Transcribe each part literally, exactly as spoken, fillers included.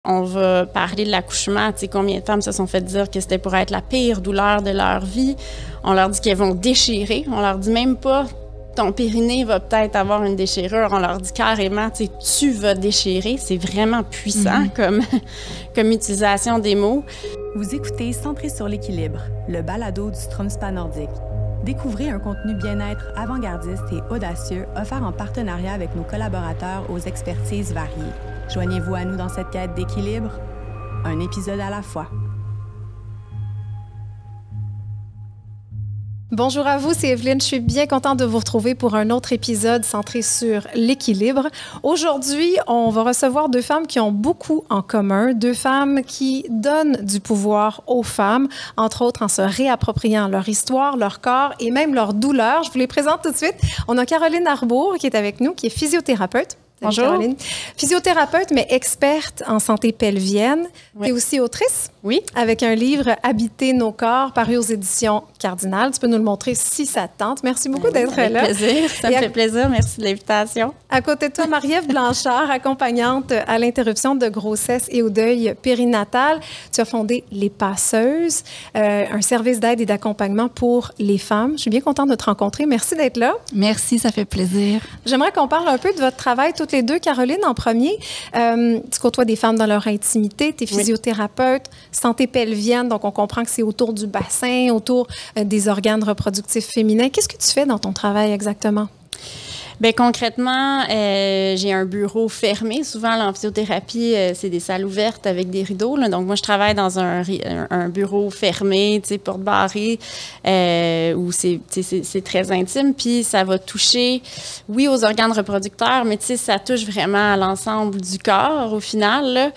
On va parler de l'accouchement, tu sais, combien de femmes se sont fait dire que c'était pour être la pire douleur de leur vie. On leur dit qu'elles vont déchirer. On leur dit même pas ton périnée va peut-être avoir une déchirure. On leur dit carrément, tu sais, tu vas déchirer. C'est vraiment puissant mm-hmm. comme, comme utilisation des mots. Vous écoutez Centré sur l'équilibre, le balado du Stromspa nordique. Découvrez un contenu bien-être avant-gardiste et audacieux offert en partenariat avec nos collaborateurs aux expertises variées. Joignez-vous à nous dans cette quête d'équilibre, un épisode à la fois. Bonjour à vous, c'est Evelyne. Je suis bien contente de vous retrouver pour un autre épisode centré sur l'équilibre. Aujourd'hui, on va recevoir deux femmes qui ont beaucoup en commun, deux femmes qui donnent du pouvoir aux femmes, entre autres en se réappropriant leur histoire, leur corps et même leur douleur. Je vous les présente tout de suite. On a Caroline Arbour qui est avec nous, qui est physiothérapeute. Salut, bonjour. Caroline. Physiothérapeute, mais experte en santé pelvienne. Oui. Tu es aussi autrice. Oui. Avec un livre « Habiter nos corps » paru aux éditions Cardinal. Tu peux nous le montrer si ça te tente. Merci beaucoup oui, d'être là. Avec plaisir. Ça Et me à... fait plaisir. Merci de l'invitation. À côté de toi, Marie-Ève Blanchard, accompagnante à l'interruption de grossesse et au deuil périnatal. Tu as fondé Les Passeuses, euh, un service d'aide et d'accompagnement pour les femmes. Je suis bien contente de te rencontrer. Merci d'être là. Merci, ça fait plaisir. J'aimerais qu'on parle un peu de votre travail, toutes les deux. Caroline, en premier, euh, tu côtoies des femmes dans leur intimité, tu es physiothérapeute, oui. santé pelvienne, donc on comprend que c'est autour du bassin, autour euh, des organes reproductifs féminins. Qu'est-ce que tu fais dans ton travail exactement? Bien, concrètement, euh, j'ai un bureau fermé. Souvent, en physiothérapie, euh, c'est des salles ouvertes avec des rideaux. Là. Donc, moi, je travaille dans un, un bureau fermé, tu sais, porte barrée, euh, où c'est, c'est, c'est très intime. Puis, ça va toucher, oui, aux organes reproducteurs, mais tu sais, ça touche vraiment à l'ensemble du corps, au final. Là.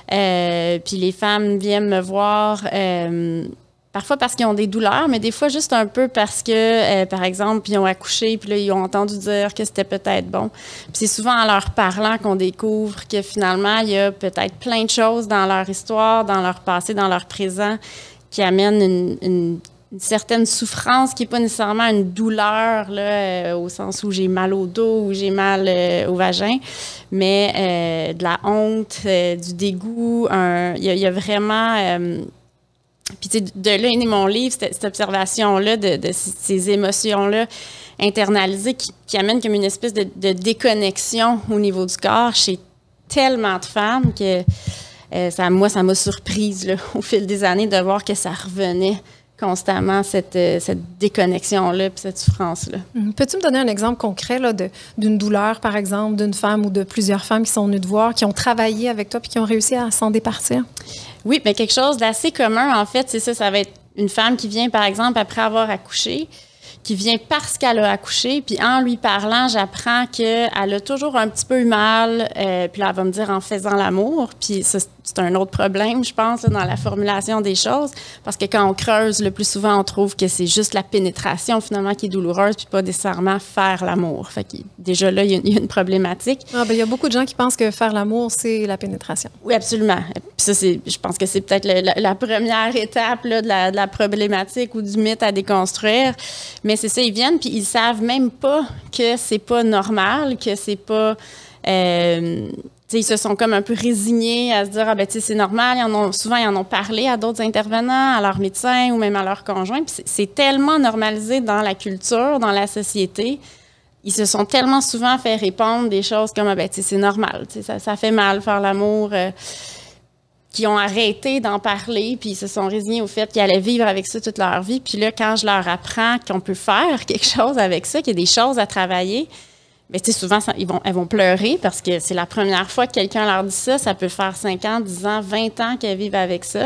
Euh, puis, les femmes viennent me voir... Euh, Parfois parce qu'ils ont des douleurs, mais des fois juste un peu parce que, euh, par exemple, ils ont accouché, puis là, ils ont entendu dire que c'était peut-être bon. Puis c'est souvent en leur parlant qu'on découvre que finalement, il y a peut-être plein de choses dans leur histoire, dans leur passé, dans leur présent, qui amènent une, une, une certaine souffrance qui n'est pas nécessairement une douleur, là, euh, au sens où j'ai mal au dos ou j'ai mal euh, au vagin, mais euh, de la honte, euh, du dégoût. Il y, y a vraiment... Euh, Puis, tu sais, de là est né mon livre, cette, cette observation-là, de, de ces émotions-là internalisées qui, qui amènent comme une espèce de, de déconnexion au niveau du corps chez tellement de femmes que euh, ça, moi, ça m'a surprise là, au fil des années de voir que ça revenait constamment, cette, cette déconnexion-là puis cette souffrance-là. Peux-tu me donner un exemple concret là, de, d'une douleur, par exemple, d'une femme ou de plusieurs femmes qui sont venues te voir, qui ont travaillé avec toi puis qui ont réussi à s'en départir? Oui, mais quelque chose d'assez commun, en fait, c'est ça, ça va être une femme qui vient, par exemple, après avoir accouché, qui vient parce qu'elle a accouché, puis en lui parlant, j'apprends qu'elle a toujours un petit peu eu mal, euh, puis là, elle va me dire en faisant l'amour, puis ça, c'est un autre problème, je pense, là, dans la formulation des choses, parce que quand on creuse, le plus souvent, on trouve que c'est juste la pénétration, finalement, qui est douloureuse, puis pas nécessairement faire l'amour. Fait que déjà là, il y a une, il y a une problématique. Ah, ben, il y a beaucoup de gens qui pensent que faire l'amour, c'est la pénétration. Oui, absolument. Puis ça, c'est, je pense que c'est peut-être le, la, la première étape là, de, la, de la problématique ou du mythe à déconstruire, mais c'est ça, ils viennent, puis ils savent même pas que c'est pas normal, que c'est pas... Euh, ils se sont comme un peu résignés à se dire « Ah, ben tu sais, c'est normal. » Ils en ont, souvent, ils en ont parlé à d'autres intervenants, à leurs médecins ou même à leurs conjoints. Puis c'est, c'est tellement normalisé dans la culture, dans la société. Ils se sont tellement souvent fait répondre des choses comme « Ah, ben tu sais, c'est normal. Ça, ça fait mal faire l'amour. Euh, » qui ont arrêté d'en parler, puis ils se sont résignés au fait qu'ils allaient vivre avec ça toute leur vie. Puis là, quand je leur apprends qu'on peut faire quelque chose avec ça, qu'il y a des choses à travailler, bien, tu sais, souvent, ça, ils vont, elles vont pleurer parce que c'est la première fois que quelqu'un leur dit ça. Ça peut faire cinq ans, dix ans, vingt ans qu'elles vivent avec ça.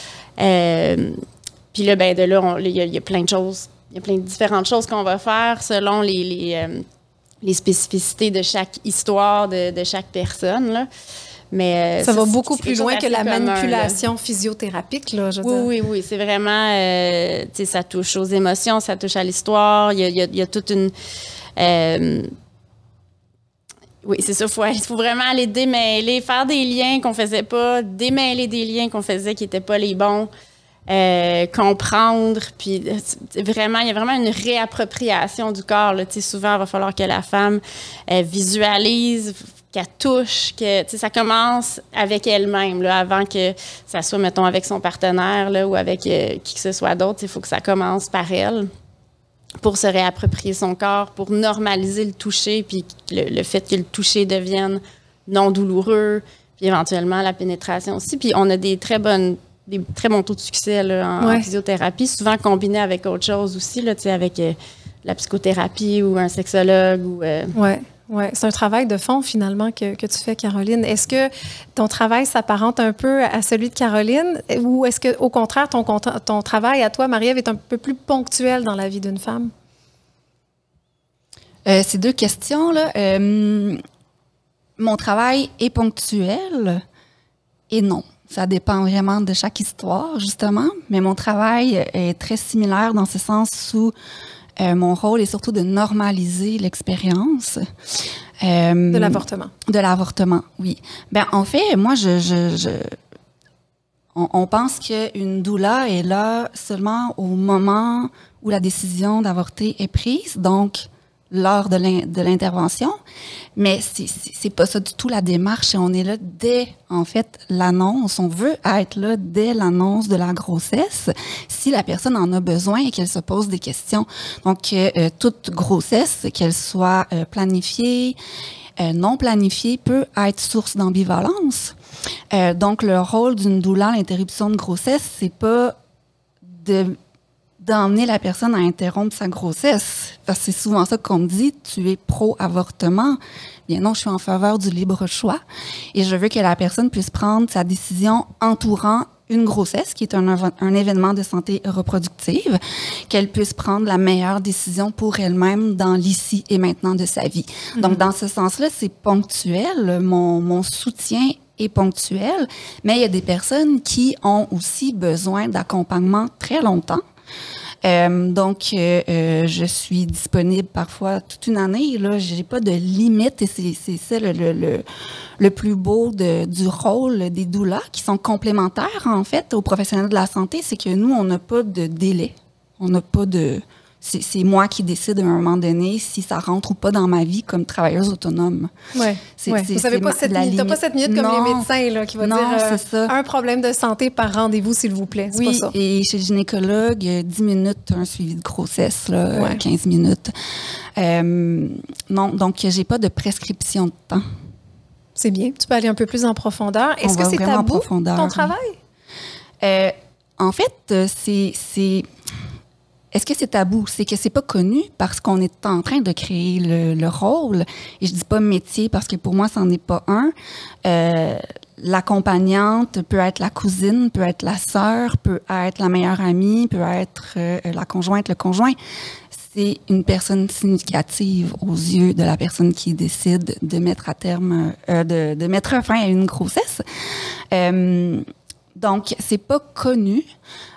Euh, puis là, ben de là, il y, y a plein de choses, il y a plein de différentes choses qu'on va faire selon les, les, euh, les spécificités de chaque histoire, de, de chaque personne, là. Mais, ça, ça va beaucoup plus loin que la commun, manipulation là. Physiothérapique. Là, je veux oui, dire. oui, oui. C'est vraiment... Euh, tu sais, ça touche aux émotions, ça touche à l'histoire. Il y a, il y a, il y a toute une... Euh, oui, c'est ça. Il faut, faut vraiment aller démêler, faire des liens qu'on faisait pas, démêler des liens qu'on faisait qui n'étaient pas les bons, euh, comprendre. Puis vraiment, il y a vraiment une réappropriation du corps. Là. Tu sais, souvent, il va falloir que la femme euh, visualise... qu'elle touche, que ça commence avec elle-même, là, avant que ça soit, mettons, avec son partenaire là, ou avec euh, qui que ce soit d'autre. Il faut que ça commence par elle pour se réapproprier son corps, pour normaliser le toucher, puis le, le fait que le toucher devienne non douloureux, puis éventuellement la pénétration aussi. Puis on a des très bonnes, des très bons taux de succès là, en, ouais. en physiothérapie, souvent combinés avec autre chose aussi, là, avec euh, la psychothérapie ou un sexologue. Ou, euh, ouais. Oui, c'est un travail de fond, finalement, que, que tu fais, Caroline. Est-ce que ton travail s'apparente un peu à celui de Caroline ou est-ce qu'au contraire, ton, ton travail à toi, Marie-Ève, est un peu plus ponctuel dans la vie d'une femme? Euh, ces deux questions, là. Euh, mon travail est ponctuel et non. Ça dépend vraiment de chaque histoire, justement. Mais mon travail est très similaire dans ce sens où Euh, mon rôle est surtout de normaliser l'expérience. Euh, de l'avortement. De l'avortement, oui. Ben en fait, moi, je, je, je on, on pense qu'une doula est là seulement au moment où la décision d'avorter est prise, donc lors de l'intervention. Mais c'est, c'est, c'est pas ça du tout la démarche. Et on est là dès, en fait, l'annonce. On veut être là dès l'annonce de la grossesse si la personne en a besoin et qu'elle se pose des questions. Donc, euh, toute grossesse, qu'elle soit euh, planifiée, euh, non planifiée, peut être source d'ambivalence. Euh, donc, le rôle d'une doula à l'interruption de grossesse, c'est pas de d'emmener la personne à interrompre sa grossesse. Parce que c'est souvent ça qu'on me dit, tu es pro-avortement. Bien non, je suis en faveur du libre choix. Et je veux que la personne puisse prendre sa décision entourant une grossesse, qui est un, un événement de santé reproductive, qu'elle puisse prendre la meilleure décision pour elle-même dans l'ici et maintenant de sa vie. Mm-hmm. Donc, dans ce sens-là, c'est ponctuel. Mon, mon soutien est ponctuel, mais il y a des personnes qui ont aussi besoin d'accompagnement très longtemps. Euh, donc, euh, euh, je suis disponible parfois toute une année. Là, j'ai pas de limite et c'est, c'est ça le, le, le, le plus beau de, du rôle des doulas qui sont complémentaires, en fait, aux professionnels de la santé. C'est que nous, on n'a pas de délai. On n'a pas de... C'est, c'est moi qui décide à un moment donné si ça rentre ou pas dans ma vie comme travailleuse autonome. Ouais, c'est, ouais. c'est, Vous n'avez pas, pas cette minute comme non, les médecins là, qui va non, dire euh, un problème de santé par rendez-vous, s'il vous plaît. C'est oui, pas ça. Et chez le gynécologue, dix minutes, un suivi de grossesse, là, ouais. quinze minutes. Euh, non, donc, j'ai pas de prescription de temps. C'est bien. Tu peux aller un peu plus en profondeur. Est-ce On que c'est tabou, ton travail? Euh, en fait, c'est... c'est Est-ce que c'est tabou? C'est que c'est pas connu parce qu'on est en train de créer le, le rôle. Et je dis pas métier parce que pour moi, c'en est pas un. Euh, l'accompagnante peut être la cousine, peut être la sœur, peut être la meilleure amie, peut être euh, la conjointe, le conjoint. C'est une personne significative aux yeux de la personne qui décide de mettre à terme, euh, de, de mettre fin à une grossesse. Euh, donc, c'est pas connu.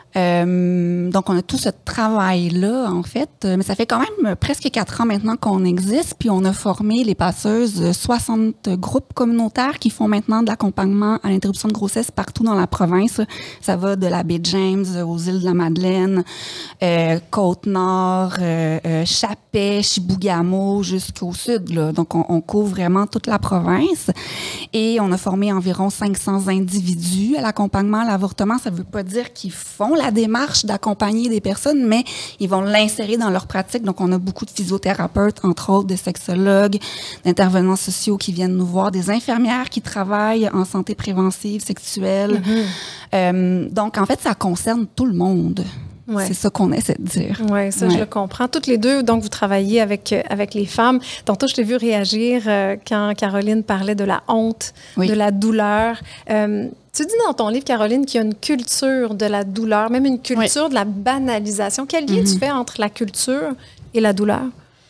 Euh, donc, on a tout ce travail-là, en fait. Mais ça fait quand même presque quatre ans maintenant qu'on existe. Puis, on a formé les passeuses, soixante groupes communautaires qui font maintenant de l'accompagnement à l'interruption de grossesse partout dans la province. Ça va de la baie James aux îles de la Madeleine, euh, Côte-Nord, euh, euh, Chapet, Chibougamau, jusqu'au sud, là. Donc, on, on couvre vraiment toute la province. Et on a formé environ cinq cents individus à l'accompagnement à l'avortement. Ça veut pas dire qu'ils font la démarche d'accompagner des personnes, mais ils vont l'insérer dans leur pratique. Donc, on a beaucoup de physiothérapeutes, entre autres, de sexologues, d'intervenants sociaux qui viennent nous voir, des infirmières qui travaillent en santé préventive sexuelle. Mm-hmm. Euh, donc, en fait, ça concerne tout le monde. Ouais. C'est ça qu'on essaie de dire. Oui, ça, ouais. Je le comprends. Toutes les deux, donc, vous travaillez avec, avec les femmes. Tantôt, je t'ai vu réagir euh, quand Caroline parlait de la honte, oui. de la douleur. Euh, tu dis dans ton livre, Caroline, qu'il y a une culture de la douleur, même une culture oui. de la banalisation. Quel lien mm-hmm. tu fais entre la culture et la douleur?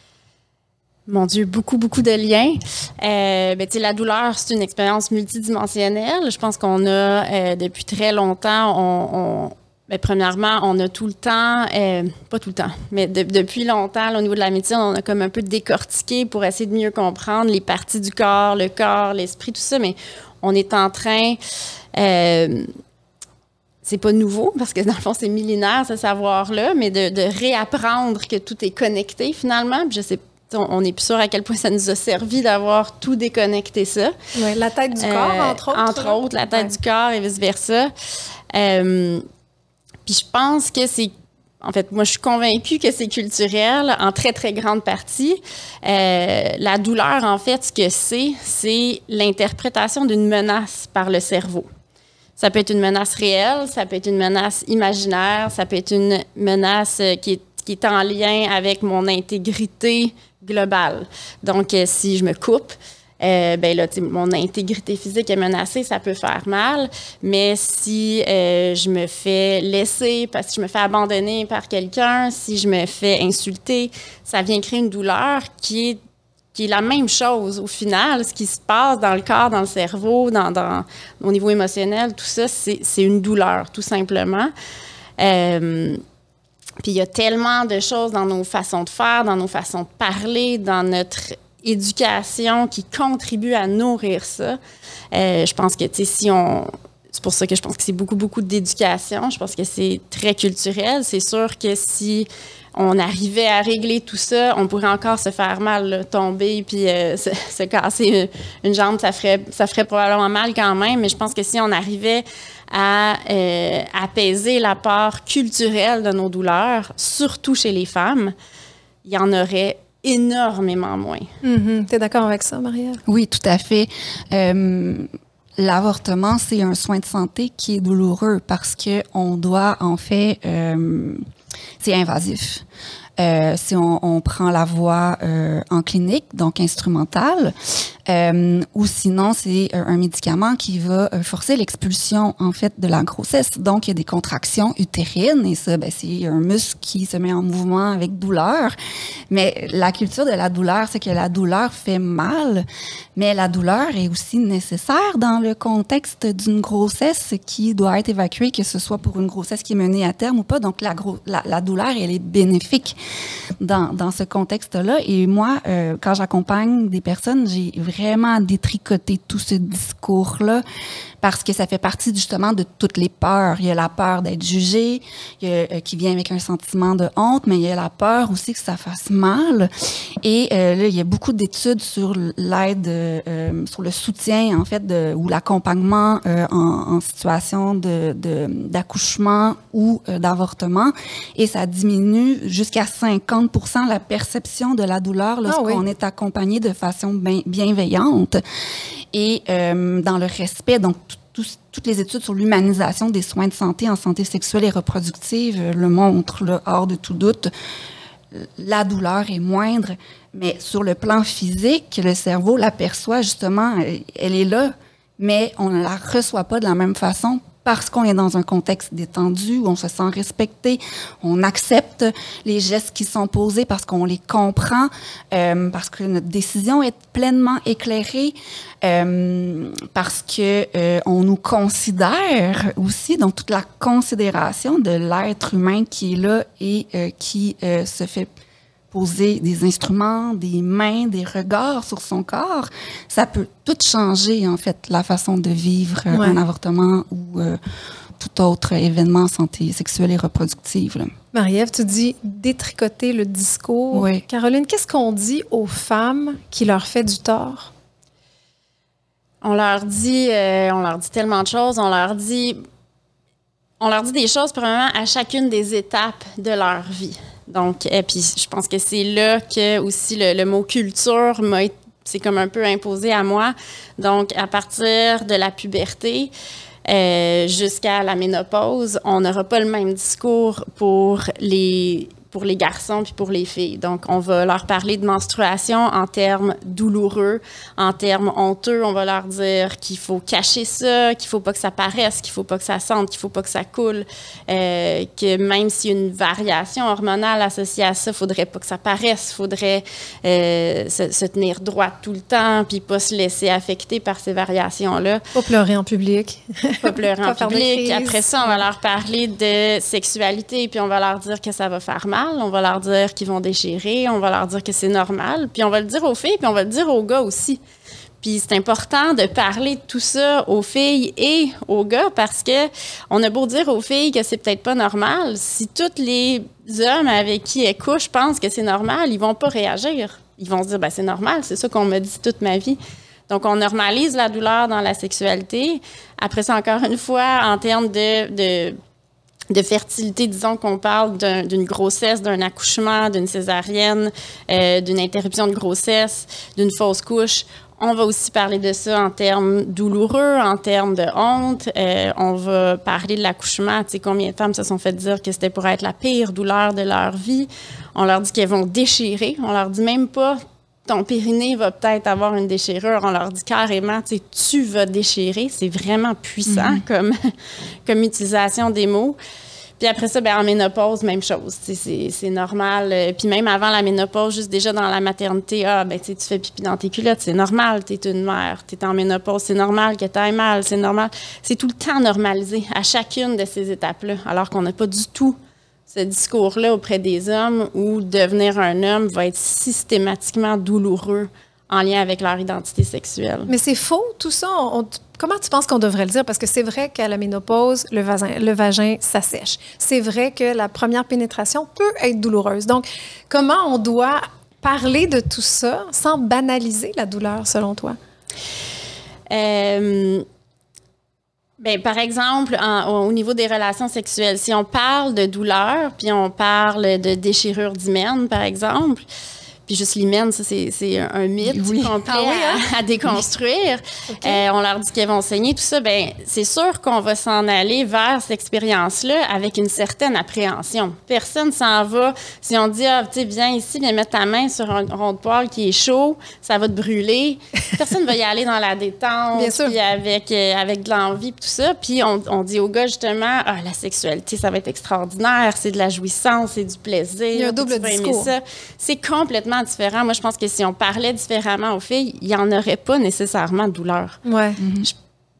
Mon Dieu, beaucoup, beaucoup de liens. Euh, ben, tu sais, la douleur, c'est une expérience multidimensionnelle. Je pense qu'on a, euh, depuis très longtemps, on... on Bien, premièrement, on a tout le temps, euh, pas tout le temps, mais de, depuis longtemps, là, au niveau de la médecine, on a comme un peu décortiqué pour essayer de mieux comprendre les parties du corps, le corps, l'esprit, tout ça, mais on est en train, euh, c'est pas nouveau, parce que dans le fond, c'est millénaire, ce savoir-là, mais de, de réapprendre que tout est connecté, finalement. Puis je sais on n'est plus sûr à quel point ça nous a servi d'avoir tout déconnecté ça. Oui, la tête du corps, euh, entre autres. Entre autres, la tête ouais. du corps et vice-versa. Euh, puis je pense que c'est... En fait, moi, je suis convaincue que c'est culturel en très, très grande partie. Euh, la douleur, en fait, ce que c'est, c'est l'interprétation d'une menace par le cerveau. Ça peut être une menace réelle, ça peut être une menace imaginaire, ça peut être une menace qui est, qui est en lien avec mon intégrité globale. Donc, euh, si je me coupe, Euh, ben là, mon intégrité physique est menacée, ça peut faire mal. Mais si euh, je me fais laisser, parce que je me fais abandonner par quelqu'un, si je me fais insulter, ça vient créer une douleur qui est, qui est la même chose au final. Ce qui se passe dans le corps, dans le cerveau, dans, dans, au niveau émotionnel, tout ça, c'est, c'est une douleur, tout simplement. Euh, puis il y a tellement de choses dans nos façons de faire, dans nos façons de parler, dans notre éducation qui contribue à nourrir ça. Euh, je pense que, tu sais, si on... C'est pour ça que je pense que c'est beaucoup, beaucoup d'éducation. Je pense que c'est très culturel. C'est sûr que si on arrivait à régler tout ça, on pourrait encore se faire mal, là, tomber puis euh, se, se casser une jambe, ça ferait, ça ferait probablement mal quand même. Mais je pense que si on arrivait à euh, apaiser la part culturelle de nos douleurs, surtout chez les femmes, il y en aurait énormément moins. Mm-hmm. Tu es d'accord avec ça, Marie-Ève? Oui, tout à fait. Euh, l'avortement, c'est un soin de santé qui est douloureux parce que on doit, en fait, euh, c'est invasif. Euh, si on, on prend la voie euh, en clinique, donc instrumentale, euh, ou sinon c'est un médicament qui va forcer l'expulsion en fait de la grossesse. Donc il y a des contractions utérines et ça, ben, c'est un muscle qui se met en mouvement avec douleur. Mais la culture de la douleur, c'est que la douleur fait mal, mais la douleur est aussi nécessaire dans le contexte d'une grossesse qui doit être évacuée, que ce soit pour une grossesse qui est menée à terme ou pas. Donc la, gros, la, la douleur, elle est bénéfique dans, dans ce contexte-là. Et moi, euh, quand j'accompagne des personnes, j'ai vraiment détricoté tout ce discours-là parce que ça fait partie justement de toutes les peurs. Il y a la peur d'être jugé, il y a, euh, qui vient avec un sentiment de honte, mais il y a la peur aussi que ça fasse mal. Et euh, là, il y a beaucoup d'études sur l'aide, euh, sur le soutien en fait, de, ou l'accompagnement euh, en, en situation de, de, d'accouchement ou euh, d'avortement. Et ça diminue jusqu'à cinquante pour cent la perception de la douleur lorsqu'on ah oui. est accompagné de façon bien, bienveillante et euh, dans le respect. Donc, tout, tout, toutes les études sur l'humanisation des soins de santé en santé sexuelle et reproductive euh, le montrent, là, hors de tout doute. La douleur est moindre, mais sur le plan physique, le cerveau l'aperçoit justement, elle est là, mais on ne la reçoit pas de la même façon parce qu'on est dans un contexte détendu, où on se sent respecté, on accepte les gestes qui sont posés parce qu'on les comprend, euh, parce que notre décision est pleinement éclairée, euh, parce que euh, on nous considère aussi, donc toute la considération de l'être humain qui est là et euh, qui euh, se fait poser des instruments, des mains, des regards sur son corps, ça peut tout changer, en fait, la façon de vivre euh, ouais. un avortement ou euh, tout autre événement en santé sexuelle et reproductive. Marie-Ève, tu dis détricoter le discours. Oui. Caroline, qu'est-ce qu'on dit aux femmes qui leur fait du tort? On leur dit, euh, on leur dit tellement de choses. On leur dit, on leur dit des choses, probablement, à chacune des étapes de leur vie. Donc, et puis je pense que c'est là que aussi le, le mot culture m'a, c'est comme un peu imposé à moi. Donc, à partir de la puberté euh, jusqu'à la ménopause, on n'aura pas le même discours pour les pour les garçons puis pour les filles. Donc, on va leur parler de menstruation en termes douloureux, en termes honteux. On va leur dire qu'il faut cacher ça, qu'il faut pas que ça paraisse, qu'il faut pas que ça sente, qu'il faut pas que ça coule, euh, que même s'il y a une variation hormonale associée à ça, faudrait pas que ça paraisse, faudrait euh, se, se tenir droit tout le temps puis pas se laisser affecter par ces variations-là. Pas pleurer en public. Pas pleurer en public. Après ça, on va leur parler de sexualité puis on va leur dire que ça va faire mal. On va leur dire qu'ils vont déchirer, on va leur dire que c'est normal, puis on va le dire aux filles, puis on va le dire aux gars aussi. Puis c'est important de parler de tout ça aux filles et aux gars parce que on a beau dire aux filles que c'est peut-être pas normal, si tous les hommes avec qui elles couchent pensent que c'est normal, ils vont pas réagir. ils vont se dire, ben, c'est normal, c'est ça qu'on m'a dit toute ma vie. Donc, on normalise la douleur dans la sexualité. Après ça, encore une fois, en termes de, de, de fertilité, disons qu'on parle d'un, d'une grossesse, d'un accouchement, d'une césarienne, euh, d'une interruption de grossesse, d'une fausse couche. On va aussi parler de ça en termes douloureux, en termes de honte. Euh, on va parler de l'accouchement. Tu sais, combien de femmes se sont fait dire que c'était pour être la pire douleur de leur vie. On leur dit qu'elles vont déchirer. On leur dit même pas ton périnée va peut-être avoir une déchirure. On leur dit carrément, tu sais, tu vas déchirer. C'est vraiment puissant mm-hmm. comme, comme utilisation des mots. Puis après ça, bien, en ménopause, même chose. C'est, c'est normal. Puis même avant la ménopause, juste déjà dans la maternité, ah, ben, tu fais pipi dans tes culottes, c'est normal, tu es une mère, tu es en ménopause, c'est normal que tu ailles mal, c'est normal. C'est tout le temps normalisé à chacune de ces étapes-là, alors qu'on n'a pas du tout ce discours-là auprès des hommes où devenir un homme va être systématiquement douloureux en lien avec leur identité sexuelle. Mais c'est faux, tout ça. On, comment tu penses qu'on devrait le dire? Parce que c'est vrai qu'à la ménopause, le vagin, le vagin s'assèche. C'est vrai que la première pénétration peut être douloureuse. Donc, comment on doit parler de tout ça sans banaliser la douleur, selon toi? Euh... Bien, par exemple, en, au niveau des relations sexuelles, si on parle de douleur, puis on parle de déchirure d'hymen, par exemple, puis juste l'hymen, ça, c'est, c'est un mythe oui. complet ah oui, hein? à, à déconstruire. Okay. Euh, on leur dit qu'elles vont saigner, tout ça. Bien, c'est sûr qu'on va s'en aller vers cette expérience-là avec une certaine appréhension. Personne s'en va. Si on dit, ah, tu sais, viens ici, viens mettre ta main sur un rond de poil qui est chaud, ça va te brûler. Personne ne va y aller dans la détente, puis avec, euh, avec de l'envie, puis tout ça. Puis on, on dit aux gars, justement, ah, la sexualité, ça va être extraordinaire, c'est de la jouissance, c'est du plaisir. Il y a un double discours. Ça. C'est complètement différent. Moi, je pense que si on parlait différemment aux filles, il n'y en aurait pas nécessairement de douleur. Ouais. Mm-hmm.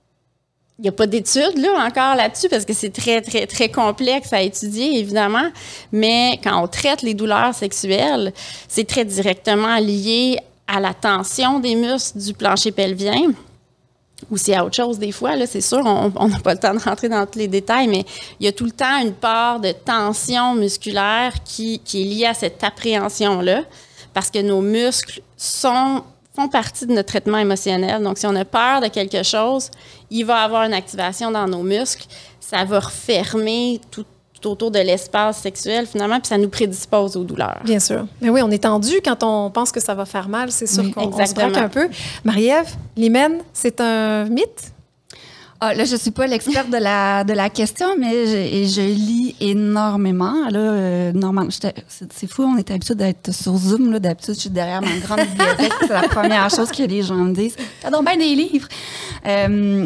Il n'y a pas d'études là, encore là-dessus parce que c'est très, très, très complexe à étudier, évidemment. Mais quand on traite les douleurs sexuelles, c'est très directement lié à la tension des muscles du plancher pelvien. Ou c'est à autre chose des fois, là, c'est sûr, on n'a pas le temps de rentrer dans tous les détails, mais il y a tout le temps une part de tension musculaire qui, qui est liée à cette appréhension-là. Parce que nos muscles sont, font partie de notre traitement émotionnel. Donc, si on a peur de quelque chose, il va y avoir une activation dans nos muscles. Ça va refermer tout, tout autour de l'espace sexuel, finalement, puis ça nous prédispose aux douleurs. Bien sûr. Mais oui, on est tendu quand on pense que ça va faire mal. C'est sûr oui, qu'on on se braque un peu. Marie-Ève, l'hymen, c'est un mythe? Ah, là, je ne suis pas l'experte de la, de la question, mais je, je lis énormément. Là, euh, normalement, c'est, c'est fou, on est habitué d'être sur Zoom. Là, d'habitude, je suis derrière ma grande bibliothèque. C'est la première chose que les gens me disent. « T'as donc bien des livres! Euh, »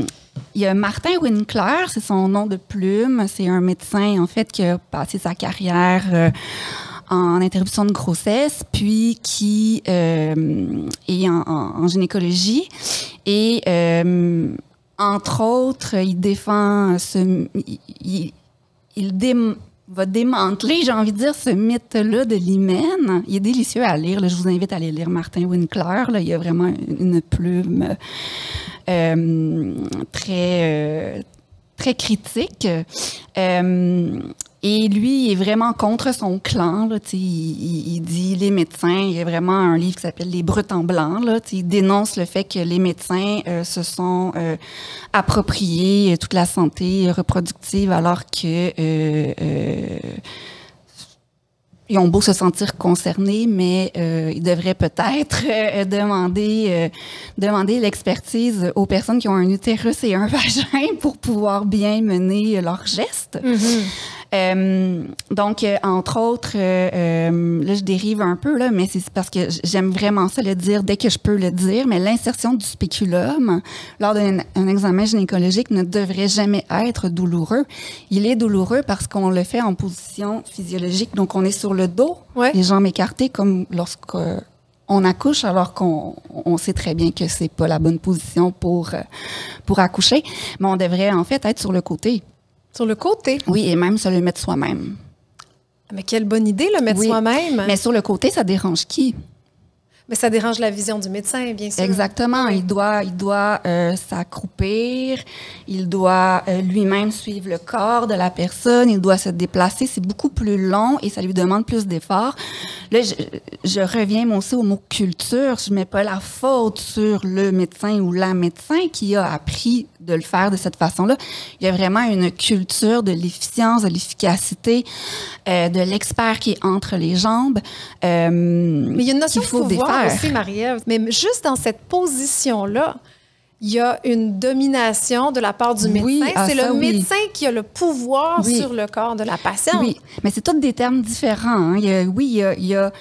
Il y a Martin Winkler, c'est son nom de plume. C'est un médecin, en fait, qui a passé sa carrière euh, en interruption de grossesse, puis qui euh, est en, en, en gynécologie. Et... Euh, Entre autres, il défend ce, il, il dé, va démanteler, j'ai envie de dire, ce mythe-là de l'hymen. Il est délicieux à lire. Là, je vous invite à aller lire Martin Winkler. Là, il y a vraiment une plume euh, très, euh, très critique. Euh, Et lui, il est vraiment contre son clan. Là, il, il, il dit les médecins. Il y a vraiment un livre qui s'appelle Les Brutes en blanc. Là, il dénonce le fait que les médecins euh, se sont euh, appropriés toute la santé reproductive alors que euh, euh, ils ont beau se sentir concernés, mais euh, ils devraient peut-être euh, demander, euh, demander l'expertise aux personnes qui ont un utérus et un vagin pour pouvoir bien mener leurs gestes. Mm-hmm. Euh, donc, euh, entre autres, euh, euh, là, je dérive un peu, là, mais c'est parce que j'aime vraiment ça le dire dès que je peux le dire, mais l'insertion du spéculum lors d'un un examen gynécologique ne devrait jamais être douloureux. Il est douloureux parce qu'on le fait en position physiologique, donc on est sur le dos, ouais. les jambes écartées, comme lorsqu'on accouche, alors qu'on on sait très bien que c'est pas la bonne position pour, pour accoucher, mais on devrait en fait être sur le côté. Sur le côté? Oui, et même se le mettre soi-même. Mais quelle bonne idée, le mettre oui. soi-même. Mais sur le côté, ça dérange qui? Mais ça dérange la vision du médecin, bien sûr. Exactement. Oui. Il doit, il doit euh, s'accroupir, il doit euh, lui-même suivre le corps de la personne, il doit se déplacer. C'est beaucoup plus long et ça lui demande plus d'efforts. là, je, je reviens moi aussi au mot culture. Je mets pas la faute sur le médecin ou la médecin qui a appris de le faire de cette façon-là. Il y a vraiment une culture de l'efficience, de l'efficacité, euh, de l'expert qui est entre les jambes. Euh, Mais il y a une notion qu'il faut de pouvoir défaire. aussi, Marie-Ève. Mais juste dans cette position-là, il y a une domination de la part du médecin. Oui, ah, c'est ça, le oui. médecin qui a le pouvoir Oui. sur le corps de la patiente. Oui, mais c'est tous des termes différents. Hein. Il y a, oui, il y a, il y a,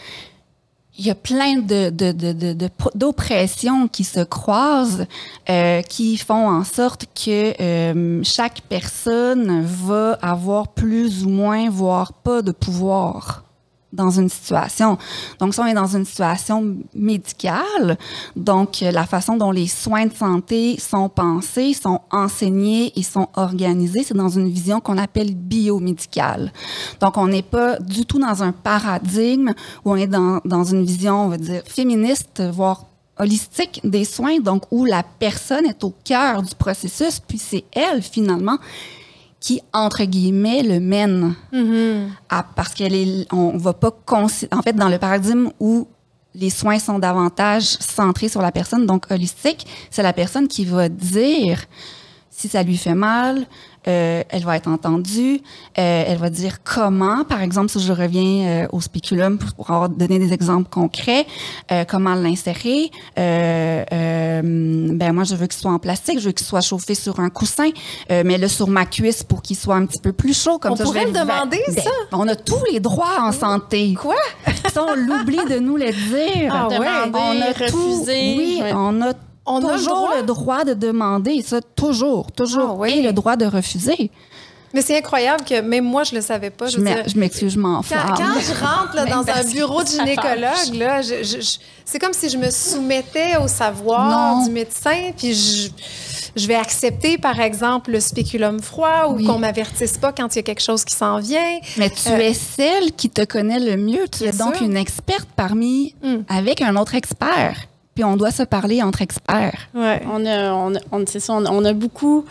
il y a plein de, de, de, de, de, d'oppressions qui se croisent, euh, qui font en sorte que euh, chaque personne va avoir plus ou moins, voire pas de pouvoir dans une situation. Donc, si on est dans une situation médicale, donc euh, la façon dont les soins de santé sont pensés, sont enseignés et sont organisés, c'est dans une vision qu'on appelle biomédicale. Donc, on n'est pas du tout dans un paradigme où on est dans, dans une vision, on va dire, féministe, voire holistique des soins, donc où la personne est au cœur du processus, puis c'est elle, finalement, qui, entre guillemets, le mène. Mm-hmm. À, parce qu'elle est, on va pas considérer, en fait, dans le paradigme où les soins sont davantage centrés sur la personne, donc holistique, c'est la personne qui va dire si ça lui fait mal, euh, elle va être entendue, euh, elle va dire comment, par exemple, si je reviens euh, au spéculum pour, pour avoir donné des exemples concrets, euh, comment l'insérer. Euh, euh, ben moi, je veux qu'il soit en plastique, je veux qu'il soit chauffé sur un coussin, euh, mais là sur ma cuisse pour qu'il soit un petit peu plus chaud. Comme On ça, pourrait je vais le demander, ben, ça? on a tous les droits en santé. Quoi? Ça, on l'oublie de nous le dire. Ah ouais? Demander, On a tout, refuser. oui, Ouais. on a On a le toujours droit? le droit de demander, ça, toujours, toujours. Ah oui. Et le droit de refuser. Mais c'est incroyable que même moi, je le savais pas. Je Je veux m'ex- dire, je m'excuse, je quand, m'enflamme. quand je rentre là, Mais dans un parce que bureau de ça gynécologue, là, je, je- je- c'est comme si je me soumettais au savoir Non. du médecin, puis je, je vais accepter, par exemple, le spéculum froid ou Oui. qu'on m'avertisse pas quand il y a quelque chose qui s'en vient. Mais tu Euh, es celle qui te connaît le mieux. Tu Bien es donc sûr. une experte parmi, Mm. avec un autre expert. Puis on doit se parler entre experts. Ouais. On a, on, a- on, c'est ça, on, on a beaucoup.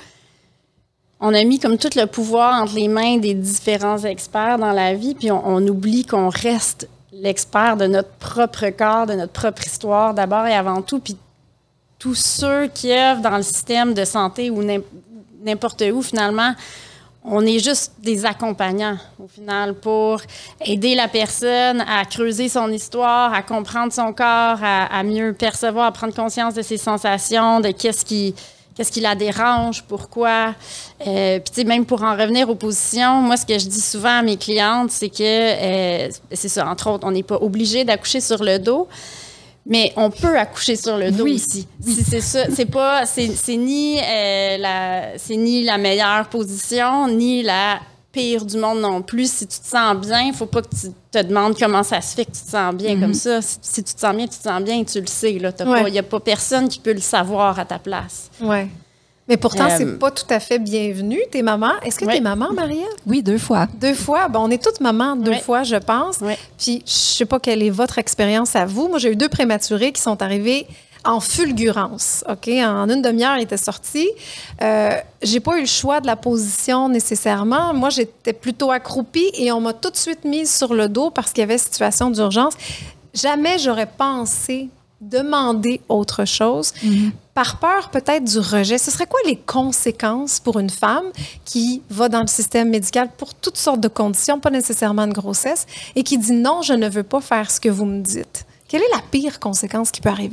On a mis comme tout le pouvoir entre les mains des différents experts dans la vie, puis on, on oublie qu'on reste l'expert de notre propre corps, de notre propre histoire, d'abord et avant tout. Puis tous ceux qui œuvrent dans le système de santé ou n'im- n'importe où, finalement, on est juste des accompagnants, au final, pour aider la personne à creuser son histoire, à comprendre son corps, à, à mieux percevoir, à prendre conscience de ses sensations, de qu'est-ce qui, qu'est-ce qui la dérange, pourquoi. Euh, Puis, tu sais, même pour en revenir aux positions, moi, ce que je dis souvent à mes clientes, c'est que, euh, c'est ça, entre autres, on n'est pas obligé d'accoucher sur le dos. Mais on peut accoucher sur le dos Oui. aussi. Si c'est ça, c'est pas, c'est, c'est ni euh, la, c'est ni la meilleure position, ni la pire du monde non plus. Si tu te sens bien, il faut pas que tu te demandes comment ça se fait que tu te sens bien comme ça. Si, si tu te sens bien, tu te sens bien, tu le sais. Il Ouais. n'y a pas personne qui peut le savoir à ta place. Ouais. Mais pourtant, Euh, c'est pas tout à fait bienvenu. T'es maman. Est-ce que Ouais. t'es maman, Marie-Ève? Oui, deux fois. Deux fois. Bon, on est toutes mamans deux Ouais. fois, je pense. Ouais. Puis, je sais pas quelle est votre expérience à vous. Moi, j'ai eu deux prématurés qui sont arrivés en fulgurance. OK? En une demi-heure, ils étaient sortis. Euh, j'ai pas eu le choix de la position nécessairement. Moi, j'étais plutôt accroupie et on m'a tout de suite mise sur le dos parce qu'il y avait situation d'urgence. Jamais j'aurais pensé demander autre chose. Par peur peut-être du rejet. Ce serait quoi les conséquences pour une femme qui va dans le système médical pour toutes sortes de conditions, pas nécessairement de grossesse, et qui dit non, je ne veux pas faire ce que vous me dites? Quelle est la pire conséquence qui peut arriver?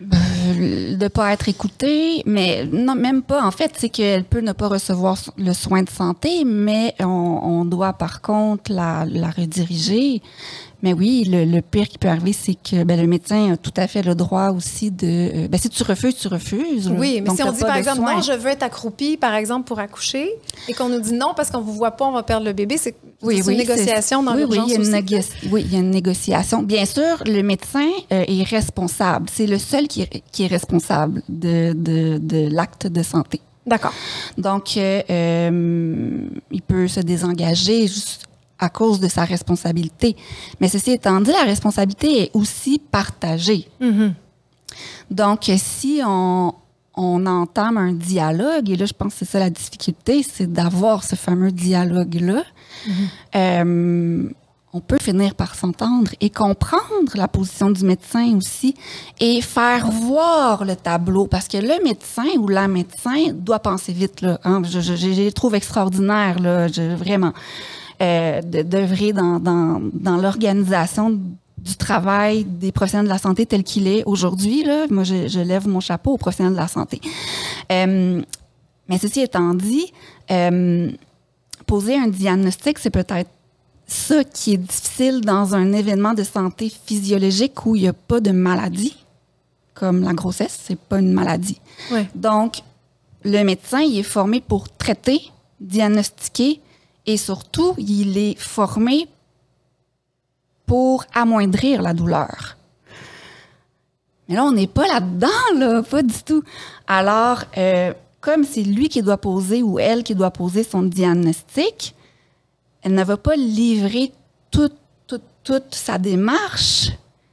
Euh, de ne pas être écoutée, mais non, même pas. En fait, c'est qu'elle peut ne pas recevoir le soin de santé, mais on, on doit par contre la, la rediriger. Mais oui, le, le pire qui peut arriver, c'est que ben, le médecin a tout à fait le droit aussi de... euh, ben, si tu refuses, tu refuses. Oui, mais Donc, si on t'as dit pas par de exemple soin. non, je veux être accroupie, par exemple, pour accoucher, et qu'on nous dit non parce qu'on vous voit pas, on va perdre le bébé, c'est Oui, c'est oui, une négociation dans oui, oui, l'urgence il y a une aussi. négo- oui, il y a une négociation. Bien sûr, le médecin euh, est responsable. C'est le seul qui est, qui est responsable de, de, de l'acte de santé. D'accord. Donc, euh, euh, il peut se désengager juste à cause de sa responsabilité. Mais ceci étant dit, la responsabilité est aussi partagée. Mhm. Donc, si on, on entame un dialogue, et là, je pense que c'est ça la difficulté, c'est d'avoir ce fameux dialogue-là, euh, on peut finir par s'entendre et comprendre la position du médecin aussi et faire voir le tableau. Parce que le médecin ou la médecin doit penser vite, là. Hein? Je, je, je les trouve extraordinaires, là, je, vraiment, euh, d'œuvrer dans, dans, dans l'organisation du travail des professionnels de la santé tel qu'il est aujourd'hui. Là. Moi, je, je lève mon chapeau aux professionnels de la santé. Euh, mais ceci étant dit, euh, poser un diagnostic, c'est peut-être ça qui est difficile dans un événement de santé physiologique où il n'y a pas de maladie, comme la grossesse, c'est pas une maladie. Ouais. Donc, le médecin, il est formé pour traiter, diagnostiquer et surtout, il est formé pour amoindrir la douleur. Mais là, on n'est pas là-dedans, là, pas du tout. Alors, euh, comme c'est lui qui doit poser ou elle qui doit poser son diagnostic, elle ne va pas livrer toute, toute, toute sa démarche.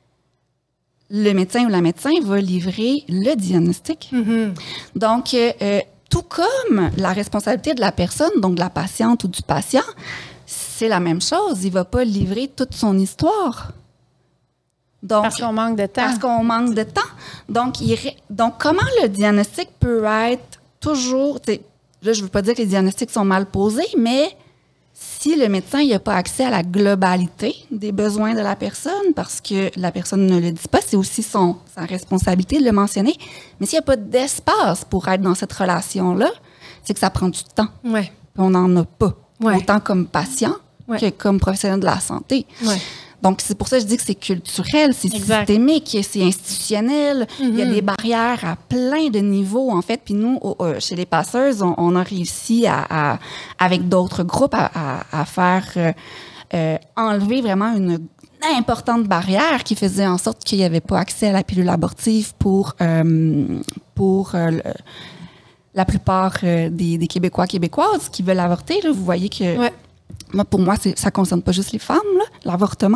Le médecin ou la médecin va livrer le diagnostic. Mm-hmm. Donc, euh, tout comme la responsabilité de la personne, donc de la patiente ou du patient, c'est la même chose. Il ne va pas livrer toute son histoire. Donc, parce qu'on manque de temps. Parce qu'on manque de temps. Donc, il, donc comment le diagnostic peut être toujours... Là, je ne veux pas dire que les diagnostics sont mal posés, mais si le médecin n'a pas accès à la globalité des besoins de la personne, parce que la personne ne le dit pas, c'est aussi son, sa responsabilité de le mentionner, mais s'il n'y a pas d'espace pour être dans cette relation-là, c'est que ça prend du temps. Ouais. Puis on n'en a pas. Ouais. Autant comme patient ouais. que comme professionnel de la santé. Ouais. Donc, c'est pour ça que je dis que c'est culturel, c'est exact. Systémique, c'est institutionnel. Mm-hmm. Il y a des barrières à plein de niveaux, en fait. Puis nous, au, euh, chez les passeuses, on, on a réussi, à, à, avec d'autres groupes, à, à, à faire euh, euh, enlever vraiment une importante barrière qui faisait en sorte qu'il n'y avait pas accès à la pilule abortive pour, euh, pour euh, le, la plupart euh, des, des Québécois, Québécoises qui veulent avorter. Là, vous voyez que... Ouais. Moi, pour moi, c'est, ça ne concerne pas juste les femmes, là, l'avortement.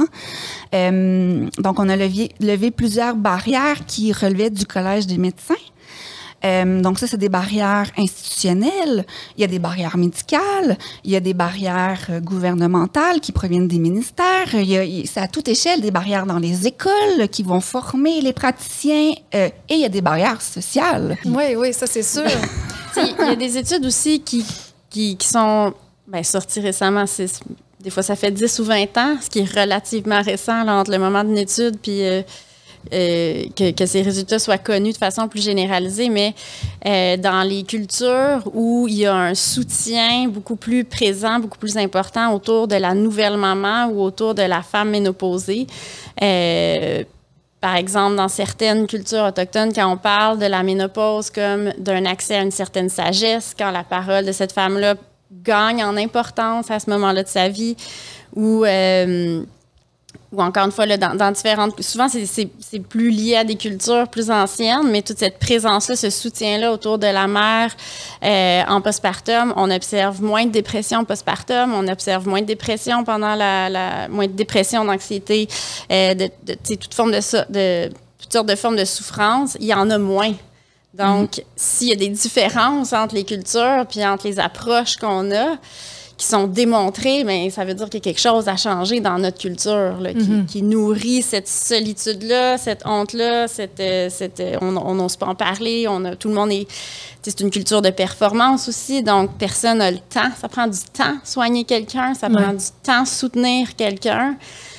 Euh, donc, on a levé, levé plusieurs barrières qui relevaient du Collège des médecins. Euh, donc, ça, c'est des barrières institutionnelles. Il y a des barrières médicales. Il y a des barrières euh, gouvernementales qui proviennent des ministères. Il y a, il, c'est à toute échelle des barrières dans les écoles qui vont former les praticiens. Euh, et il y a des barrières sociales. Oui, oui, ça, c'est sûr. Il y a des études aussi qui, qui, qui sont... Bien, sorti récemment, c'est, des fois, ça fait dix ou vingt ans, ce qui est relativement récent là, entre le moment d'une étude puis euh, euh, que, que ces résultats soient connus de façon plus généralisée, mais euh, dans les cultures où il y a un soutien beaucoup plus présent, beaucoup plus important autour de la nouvelle maman ou autour de la femme ménopausée, euh, par exemple, dans certaines cultures autochtones, quand on parle de la ménopause comme d'un accès à une certaine sagesse, quand la parole de cette femme-là gagne en importance à ce moment-là de sa vie, ou, euh, ou encore une fois, là, dans, dans différentes... Souvent, c'est, c'est, c'est plus lié à des cultures plus anciennes, mais toute cette présence-là, ce soutien-là autour de la mère euh, en postpartum, on observe moins de dépression postpartum, on observe moins de dépression pendant la... la moins de dépression, d'anxiété, euh, de, de, toute forme de, de... toutes sortes de formes de souffrance, il y en a moins. Donc, mm-hmm. s'il y a des différences entre les cultures puis entre les approches qu'on a qui sont démontrées, bien, ça veut dire qu'il y a quelque chose à changer dans notre culture là, mm-hmm. qui, qui nourrit cette solitude-là, cette honte-là, cette, cette, on n'ose pas en parler, on a, tout le monde est... C'est une culture de performance aussi, donc personne n'a le temps. Ça prend du temps soigner quelqu'un, ça ouais. prend du temps soutenir quelqu'un.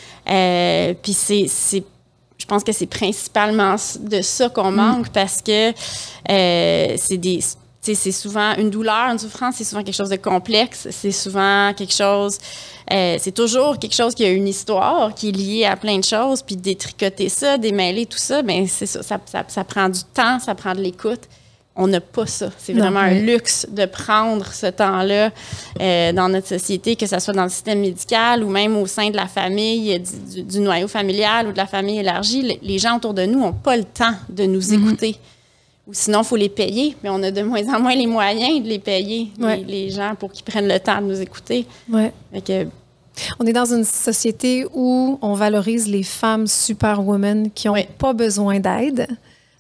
Euh, puis c'est... c'est Je pense que c'est principalement de ça qu'on manque mm. parce que euh, c'est des, c'est souvent une douleur, une souffrance, c'est souvent quelque chose de complexe, c'est souvent quelque chose, euh, c'est toujours quelque chose qui a une histoire, qui est liée à plein de choses, puis détricoter ça, démêler tout ça, bien c'est ça, ça, ça, ça prend du temps, ça prend de l'écoute. On n'a pas ça. C'est vraiment non, oui. un luxe de prendre ce temps-là euh, dans notre société, que ce soit dans le système médical ou même au sein de la famille, du, du, du noyau familial ou de la famille élargie. Les gens autour de nous n'ont pas le temps de nous mm-hmm. écouter. Ou sinon, il faut les payer, mais on a de moins en moins les moyens de les payer, ouais. les, les gens, pour qu'ils prennent le temps de nous écouter. Ouais. Fait que, on est dans une société où on valorise les femmes superwomen qui n'ont oui. pas besoin d'aide.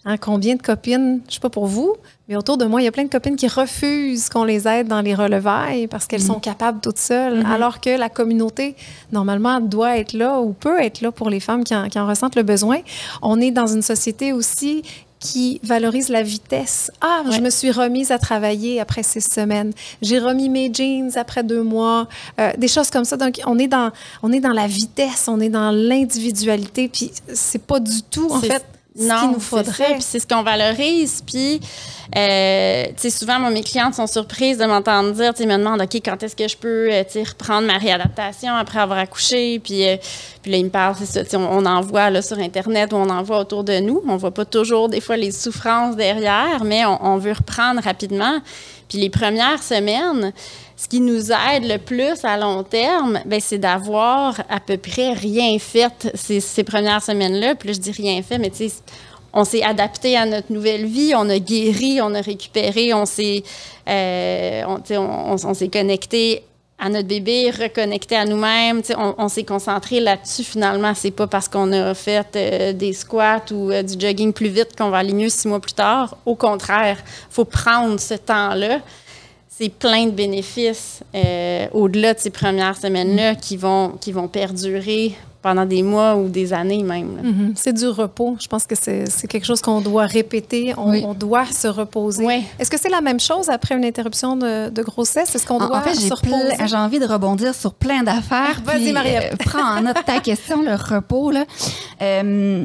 Hein, combien de copines, je ne sais pas pour vous, mais autour de moi, il y a plein de copines qui refusent qu'on les aide dans les relevailles parce qu'elles mmh. sont capables toutes seules, mmh. alors que la communauté, normalement, doit être là ou peut être là pour les femmes qui en, qui en ressentent le besoin. On est dans une société aussi qui valorise la vitesse. Ah, ouais. je me suis remise à travailler après six semaines. J'ai remis mes jeans après deux mois. Euh, des choses comme ça. Donc, on est dans, on est dans la vitesse, on est dans l'individualité, puis c'est pas du tout, en c'est... fait, ce non, qu'il nous faudrait. Puis c'est ce qu'on valorise. Puis, euh, tu sais, souvent, moi, mes clientes sont surprises de m'entendre dire, tu sais, me demandent, OK, quand est-ce que je peux, euh, tu sais, reprendre ma réadaptation après avoir accouché? Puis, euh, puis là, ils me parlent, c'est ça, tu sais, on, on en voit là, sur Internet ou on en voit autour de nous. On voit pas toujours, des fois, les souffrances derrière, mais on, on veut reprendre rapidement. Puis les premières semaines, ce qui nous aide le plus à long terme, bien, c'est d'avoir à peu près rien fait ces, ces premières semaines-là. Puis là, je dis rien fait, mais tu sais, on s'est adapté à notre nouvelle vie, on a guéri, on a récupéré, on s'est, euh, on, on, on, on s'est connecté à notre bébé, reconnecté à nous-mêmes. On, on s'est concentré là-dessus, finalement. C'est pas parce qu'on a fait euh, des squats ou euh, du jogging plus vite qu'on va aller mieux six mois plus tard. Au contraire, il faut prendre ce temps-là. C'est plein de bénéfices euh, au-delà de ces premières semaines-là qui vont, qui vont perdurer pendant des mois ou des années même. Mm-hmm. C'est du repos. Je pense que c'est, c'est quelque chose qu'on doit répéter. On, oui. on doit se reposer. Oui. Est-ce que c'est la même chose après une interruption de, de grossesse? Est-ce qu'on doit en fait, se j'ai reposer? Plein, j'ai envie de rebondir sur plein d'affaires. Vas-y, puis, Marie-Ève. Euh, prends en note ta question, le repos. Là. Euh,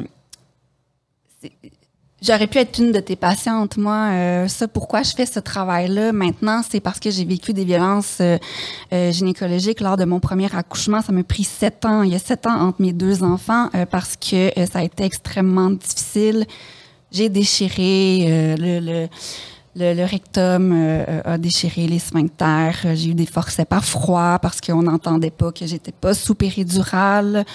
c'est, J'aurais pu être une de tes patientes, moi. Euh, ça, pourquoi je fais ce travail-là maintenant, c'est parce que j'ai vécu des violences euh, euh, gynécologiques lors de mon premier accouchement. Ça m'a pris sept ans. Il y a sept ans entre mes deux enfants euh, parce que euh, ça a été extrêmement difficile. J'ai déchiré euh, le, le, le, le rectum, euh, a déchiré les sphincters. J'ai eu des forceps à froid parce qu'on n'entendait pas que j'étais pas sous péridurale.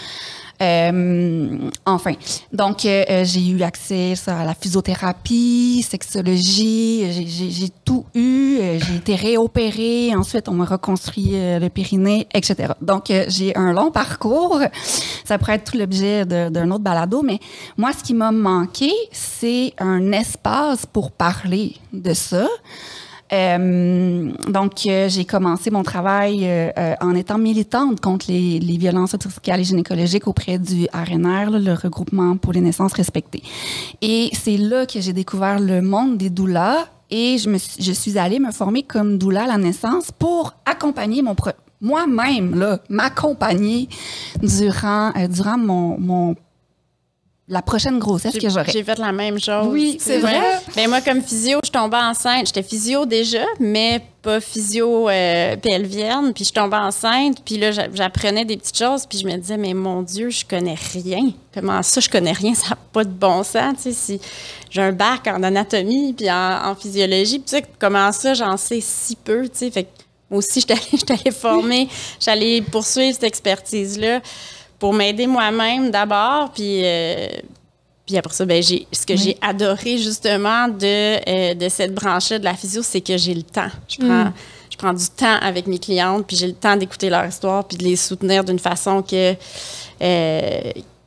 Euh, enfin, donc euh, j'ai eu accès ça, à la physiothérapie, sexologie, j'ai, j'ai, j'ai tout eu, euh, j'ai été réopérée, ensuite on m'a reconstruit euh, le périnée, et cetera. Donc euh, j'ai un long parcours, ça pourrait être tout l'objet de, d'un autre balado, mais moi ce qui m'a manqué, c'est un espace pour parler de ça. Euh, donc, euh, j'ai commencé mon travail euh, euh, en étant militante contre les, les violences obstétricales et gynécologiques auprès du R N R, là, le regroupement pour les naissances respectées. Et c'est là que j'ai découvert le monde des doulas et je, me suis, je suis allée me former comme doula à la naissance pour accompagner mon pro- moi-même, là, m'accompagner durant, euh, durant mon, mon la prochaine grossesse j'ai, que j'aurais. J'ai fait la même chose. Oui, c'est vrai. Mais moi, comme physio, je tombais enceinte. J'étais physio déjà, mais pas physio euh, pelvienne. Puis je tombais enceinte. Puis là, j'apprenais des petites choses. Puis je me disais, mais mon Dieu, je connais rien. Comment ça, je connais rien? Ça n'a pas de bon sens. Tu sais, si j'ai un bac en anatomie puis en, en physiologie. Puis tu sais, comment ça, j'en sais si peu. Tu sais, fait que moi aussi, j'étais allée, j'étais allée former. J'allais poursuivre cette expertise-là pour m'aider moi-même d'abord, puis, euh, puis après ça, ben, j'ai, ce que oui. j'ai adoré justement de, euh, de cette branche-là de la physio, c'est que j'ai le temps. Je prends, mm. je prends du temps avec mes clientes, puis j'ai le temps d'écouter leur histoire, puis de les soutenir d'une façon que... Euh,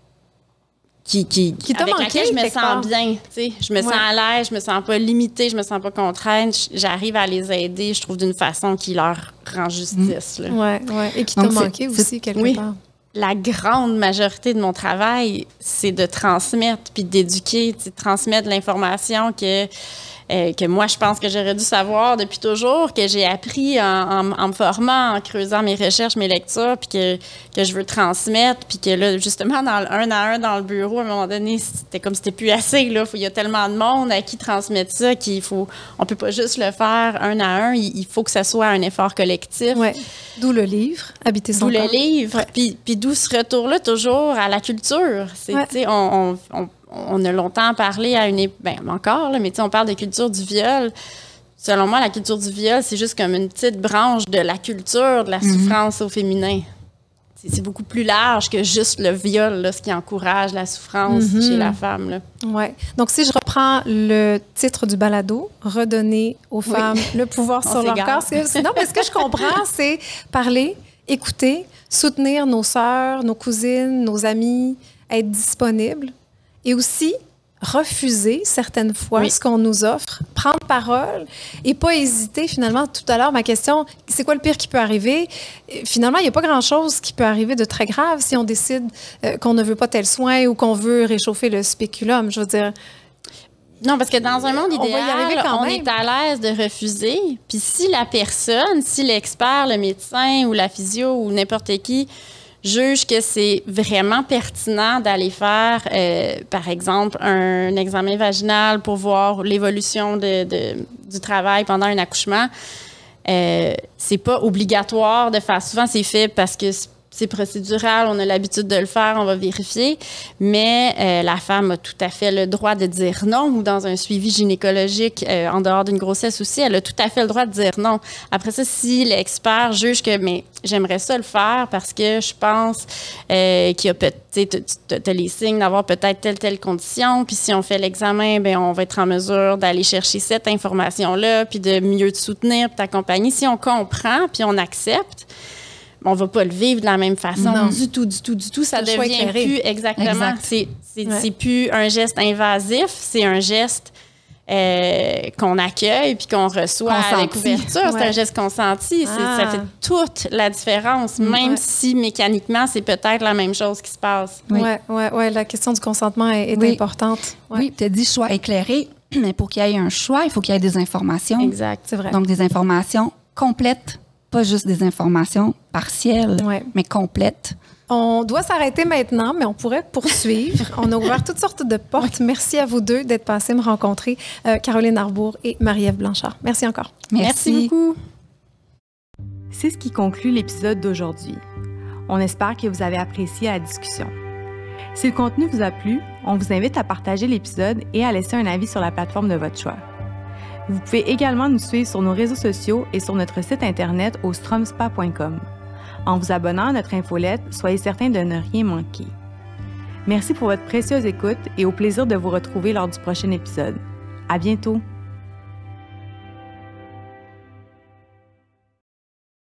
qui, qui, qui t'a avec manqué, laquelle je me sens part. bien. T'sais. Je me ouais. sens à l'aise, je me sens pas limitée, je me sens pas contrainte. J'arrive à les aider, je trouve, d'une façon qui leur rend justice. Mm. Oui, ouais. Et qui t'a Donc, manqué c'est, aussi, c'est, quelque oui. part. La grande majorité de mon travail, c'est de transmettre puis d'éduquer, de transmettre l'information que, euh, que moi, je pense que j'aurais dû savoir depuis toujours, que j'ai appris en, en, en me formant, en creusant mes recherches, mes lectures, puis que, que je veux transmettre, puis que là, justement, dans le un à un dans le bureau, à un moment donné, c'était comme si c'était plus assez, là. Il y a tellement de monde à qui transmettre ça qu'il faut... On peut pas juste le faire un à un, il, il faut que ça soit un effort collectif. Ouais. D'où le livre, Habiter son D'où corps. le livre, ouais. puis, puis d'où ce retour-là toujours à la culture. C'est, ouais. on, on, on, on a longtemps parlé à une... É- ben, encore, là, mais on parle de culture du viol. Selon moi, la culture du viol, c'est juste comme une petite branche de la culture de la mm-hmm. souffrance au féminin. C'est, c'est beaucoup plus large que juste le viol, là, ce qui encourage la souffrance mm-hmm. chez la femme. Oui. Donc, si je reprends le titre du balado, « Redonner aux femmes oui. le pouvoir sur leur corps », non, mais ce que je comprends, c'est parler, écouter, soutenir nos sœurs, nos cousines, nos amis, être disponible et aussi refuser certaines fois oui. ce qu'on nous offre, prendre parole et pas hésiter finalement. Tout à l'heure, ma question, c'est quoi le pire qui peut arriver? Finalement, il n'y a pas grand-chose qui peut arriver de très grave si on décide euh, qu'on ne veut pas tel soin ou qu'on veut réchauffer le spéculum. Je veux dire... Non, parce que dans un monde on idéal, va y arriver quand on même. est à l'aise de refuser. Puis si la personne, si l'expert, le médecin ou la physio ou n'importe qui juge que c'est vraiment pertinent d'aller faire, euh, par exemple, un examen vaginal pour voir l'évolution de, de, du travail pendant un accouchement, euh, c'est pas obligatoire de faire. Souvent, c'est fait parce que c'est procédural, on a l'habitude de le faire, on va vérifier, mais euh, la femme a tout à fait le droit de dire non, ou dans un suivi gynécologique euh, en dehors d'une grossesse aussi, elle a tout à fait le droit de dire non. Après ça, si l'expert juge que mais j'aimerais ça le faire parce que je pense euh, qu'il y a peut-être, tu as les signes d'avoir peut-être telle telle condition, puis si on fait l'examen, ben on va être en mesure d'aller chercher cette information-là, puis de mieux te soutenir, puis t'accompagner. Si on comprend, puis on accepte, on va pas le vivre de la même façon. Non, du tout, du tout, du tout. Ça devient plus exactement. Exact. C'est, c'est, ouais. c'est plus un geste invasif, c'est un geste euh, qu'on accueille puis qu'on reçoit consenti. avec ouverture. Ouais. C'est un geste consenti. Ah. C'est, ça fait toute la différence, même ouais. si mécaniquement, c'est peut-être la même chose qui se passe. Oui, ouais, ouais, ouais, la question du consentement est, est oui. importante. Ouais. Oui, tu as dit choix éclairé, mais pour qu'il y ait un choix, il faut qu'il y ait des informations. Exact. C'est vrai. Donc, des informations complètes, pas juste des informations partielles, ouais. mais complètes. On doit s'arrêter maintenant, mais on pourrait poursuivre. On a ouvert toutes sortes de portes. Merci à vous deux d'être passés me rencontrer, euh, Caroline Arbour et Marie-Ève Blanchard. Merci encore. Merci, Merci beaucoup. C'est ce qui conclut l'épisode d'aujourd'hui. On espère que vous avez apprécié la discussion. Si le contenu vous a plu, on vous invite à partager l'épisode et à laisser un avis sur la plateforme de votre choix. Vous pouvez également nous suivre sur nos réseaux sociaux et sur notre site internet au stromspa point com. En vous abonnant à notre infolette, soyez certain de ne rien manquer. Merci pour votre précieuse écoute et au plaisir de vous retrouver lors du prochain épisode. À bientôt!